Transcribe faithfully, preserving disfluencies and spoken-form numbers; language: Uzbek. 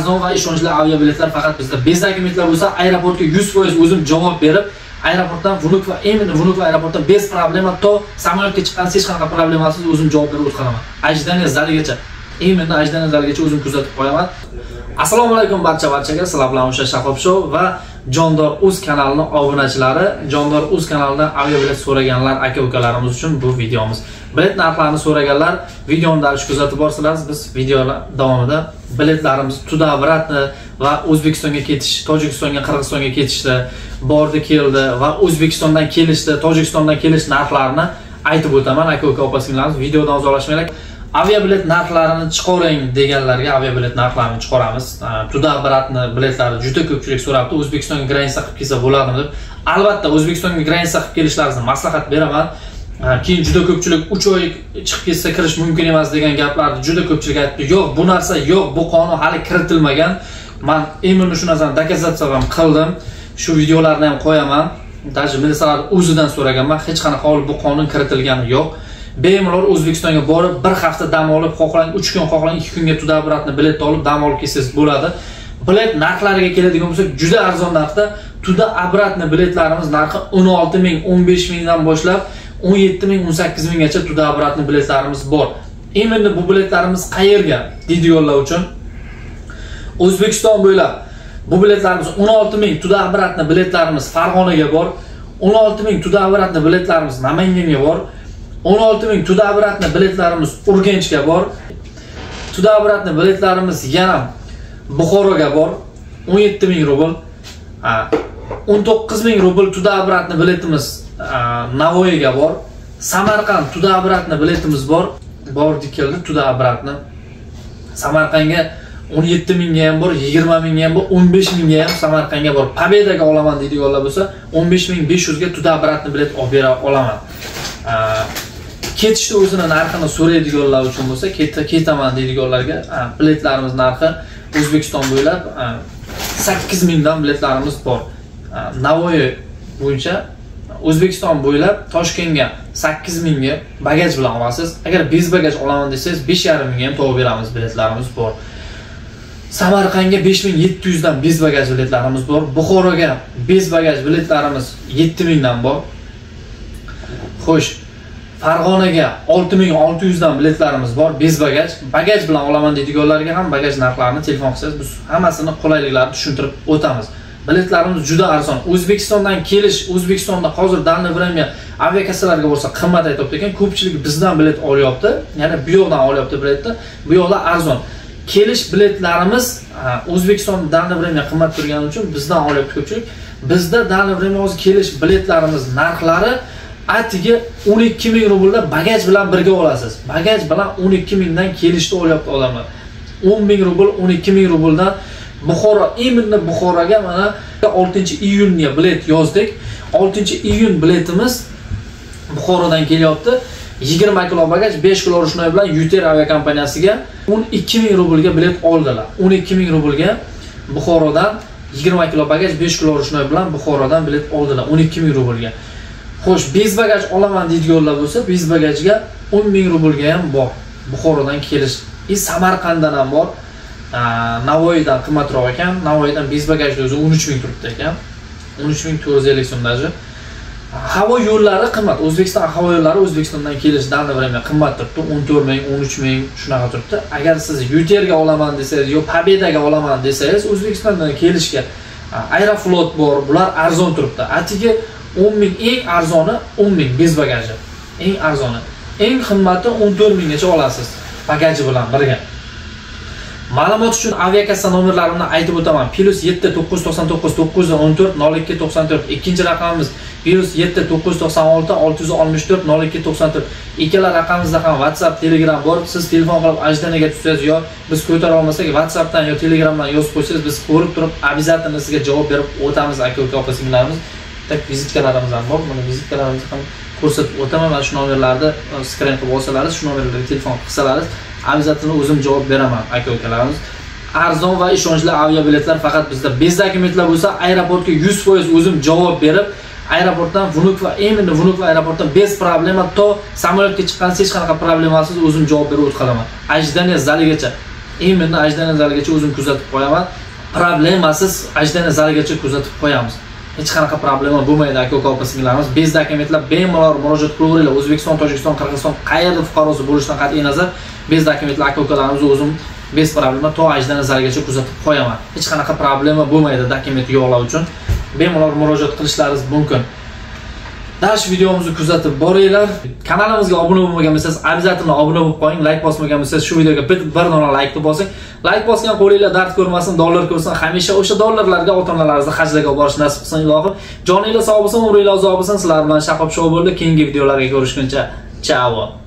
arzon va ishonchli aviabiletlar faqat bizda. Bezdagi umidlar bo'lsa, aeroportga yuz foiz o'zim javob berib, aeroportdan Vunuk va Emin Vunuk va aeroportdan bez problema to samolyotga chiqqan hech qanaqa problemasiz o'zim javob berib o'tqanaman. Ajdaniya zaligacha, Eminni ajdaniya zaligacha o'zim kuzatib qo'yaman. Assalomu alaykum barcha barchaga. Sizlar bilan o'sha Shahob Show va Jondor Uz kanalining obunachilari, Jondor Uz kanalidan aviabilet so'raganlar aka-ukalarimiz uchun bu videomiz. Bilet narxlarini so'raganlar videoni darish kuzatib borsalar, biz videolar davomida biletlarimiz Tudavratni va O'zbekistonga ketish, Tojikistonga, Qirg'izistonga ketishdi, bordi keldi va O'zbekistondan kelishdi, Tojikistondan kelish narxlarini aytib o'taman aka-uka opa-singillarimiz. Videodan uzoqlashmaylik. Aviabilet narxlarini chiqaring deganlarga aviabilet narxlarini chiqaramiz. Tudavratni biletlari juda ko'pchilik so'rabdi. O'zbekistonga granitsa qilib kelsa bo'ladimi deb. Albatta O'zbekistonga granitsa qilib kelishlaringizni maslahat beraman. Keyin juda ko'pchilik uch oy chiqib ketsa kirish mumkin emas degan gaplarni juda ko'pchilik aytdi. Yo'q, bu narsa yo'q, bu qonun hali kiritilmagan. Men emin shu narsani dokazatsiya ham qildim. Shu videolarni ham qo'yaman. Даже militsiyalar o'zidan so'raganman, hech qanaqa bu qonun kiritilgani yo'q. Bemalol O'zbekistonga borib bir hafta dam olib, xohlang uch kun, xohlang ikki kunga Tudavratni bilet olib dam olib kelsangiz bo'ladi. Bilet narxlariga keladigan bo'lsak, juda arzon narxda Tudavratni biletlarimiz narxi o'n olti ming, o'n besh ming dan boshlab o'n yetti ming, o'n sakkiz ming gacha Tudavratni biletlarimiz bor. Endi bu biletlarimiz qayerga deydiganlar uchun O'zbekiston bo'ylab bu biletlarimiz o'n olti ming Tudavratni biletlarimiz Farg'onaga bor, o'n olti ming Tudavratni biletlarimiz Namanganga bor. o'n olti ming Tudavratni biletlarimiz Urganchga bor. Tudavratni biletlarimiz yana Buxoroga bor. o'n yetti ming rubl. o'n to'qqiz ming rubl Tudavratni biletimiz Navoiyga bor. Samarqand Tudavratni biletimiz bor. Bordik keldi Tudavratni. Samarqandga o'n yetti mingga ham bor, yigirma mingga ham bor, o'n besh mingga ham Samarqandga bor. Pobedaga olaman deydiganlar bo'lsa, o'n besh ming besh yuz ga Tudavratni bilet olib bera olaman. Ketishda o'zini narxini so'raydiganlar uchun bo'lsa, ketaman deydiganlarga biletlarimiz narxi O'zbekiston bo'ylab sakkiz ming dan biletlarimiz bor. Navoiy bo'yicha O'zbekiston bo'ylab Toshkentga sakkiz ming ga bagaj bilan olasiz. Agar bez bagaj olaman desangiz besh yarim ming ga ham to'g'ri beramiz, biletlarimiz bor. Samarqandga besh ming yetti yuz dan bez bagaj biletlarimiz bor. Buxoroga bez bagaj biletlarimiz yetti ming dan bor. Xo'sh, Farg'onaga olti ming olti yuz dan biletlarimiz bor, bez bagaj. Bagaj bilan olaman deydiganlarga ham bagaj narxlarini telefon qilsangiz, biz hammasini qulayliklarini tushuntirib o'tamiz. Biletlarimiz juda arzon. O'zbekistondan kelish, O'zbekistonda hozir dalni vremya aviakassalarga borsa qimmat aytibdi ekan, ko'pchilik bizdan bilet olyapti. Ya'ni bu yoqdan olyapti biletni. Bu yoqda arzon. Kelish biletlarimiz O'zbekistonda dalni vremya qimmat turgani uchun bizdan olyapti ko'pchilik. Bizda dalni vremya hozir kelish biletlarimiz narxlari atiga o'n ikki ming rublda bagaj bilan birga olasiz. Bagaj bilan o'n ikki ming dan kelishda olyapti odamlar. o'n ming rubl, o'n ikki ming rubldan Buxoro, Eminni Buxoroga mana oltinchi iyunga bilet yozdik. oltinchi iyun biletimiz Buxorodan kelyapti. yigirma kilo bagaj, besh kilo rushnoy bilan Yuter aviakompaniyasiga o'n ikki ming rublga bilet oldilar. o'n ikki ming rublga Buxorodan yigirma kilo bagaj, besh kilo rushnoy bilan Buxorodan bilet oldilar o'n ikki ming rublga. Xo'sh, bez bagaj olaman deydiganlar bo'lsa, bez bagajga o'n ming rublga ham bor. Buxorodan kelish. E Samarqanddan ham bor. Navoiydan qimmatroq ekan. Navoiydan bez bagajda o'zi o'n uch ming turibdi ekan. o'n uch ming to'rt yuz ellik so'mdaji. Havo yo'llari qimmat. O'zbekiston havo yo'llari O'zbekistondan kelishdan vremya qimmat turibdi. o'n to'rt ming, o'n uch ming shunaqa turibdi. Agar siz Yuterga olaman desangiz yo Pobedaga olaman desangiz, O'zbekistondan kelishga Aeroflot bor. Bular arzon turibdi. Atiga o'n ming, eng arzoni o'n ming bez bagaji. Eng arzoni. Eng qimmati o'n to'rt ming gacha olasiz bagaji bilan birga. Ma'lumot uchun aviakassa nomerlarini aytib o'taman. plus yetti to'qqiz to'qson to'qqiz to'qqiz yuz o'n to'rt nol ikki to'qson to'rt. Ikkinchi raqamimiz plus yetti to'qqiz to'qson olti olti yuz oltmish to'rt nol ikki to'qson to'rt. Ikkala raqamimizda ham WhatsApp, Telegram bor. Siz telefon qilib ajdaniga tutsangiz yo biz ko'tara olmasak WhatsAppdan yo Telegramdan yozib qo'ysangiz, biz ko'rib turib обязательно sizga javob berib o'tamiz aka-uka opa-singillarimiz. Tak vizitkalarimiz ham bor. Mana vizitkalarimizni ham ko'rsatib o'taman. Mana shu nomerlarni skrin qilib olsalaringiz, shu nomerlarga telefon qilsalaringiz, obязательно o'zim javob beraman aka-ukalarimiz. Arzon va ishonchli aviabiletlar faqat bizda. Bezdagi umidlar bo'lsa, aeroportga yuz foiz o'zim javob berib, aeroportdan Vunuk va Emin Vunuk va aeroportdan bez problema to samolyotga chiqqan hech qanaqa problemasiz o'zim javob berib o'tqalaman. Ajdaniya zaligacha. Именно ajdana zaligacha o'zim kuzatib qo'yaman. Problemasiz ajdana zaligacha kuzatib qo'yamiz. Hech qanaqa problema bo'lmaydi aka uka opa-singillarimiz. Bez dokumentlar bemalol murojaat qilaveringlar. O'zbekiston, Tojikiston, Qirg'iziston qayerda fuqarosi bo'lishidan qat'iy nazar bez dokumentlar aka ukalarimizni o'zim bez problema to ajdana zaligacha kuzatib qo'yaman. Hech qanaqa problema bo'lmaydi dokument yo'qlar uchun. Bemalol murojaat qilishlaringiz mumkin. Dash videomizni kuzatib boringlar. Kanalimizga obuna bo'lmagan bo'lsangiz, обязательно obuna bo'lib qo'ying. Like bosmagan bo'lsangiz, shu videoga bir dona like bosing. Like bosgan qo'linglar dard ko'rmasin, dollar ko'rsin. Hamisha o'sha dollarlarga ota-onalaringizni hajlarga borish nasib qilsin, ilohim. Joninglar sog' bo'lsin, umringlar uzoq bo'lsin. Sizlar bilan Shahob Show bo'ldi. Keyingi videolarga ko'rishguncha, ciao.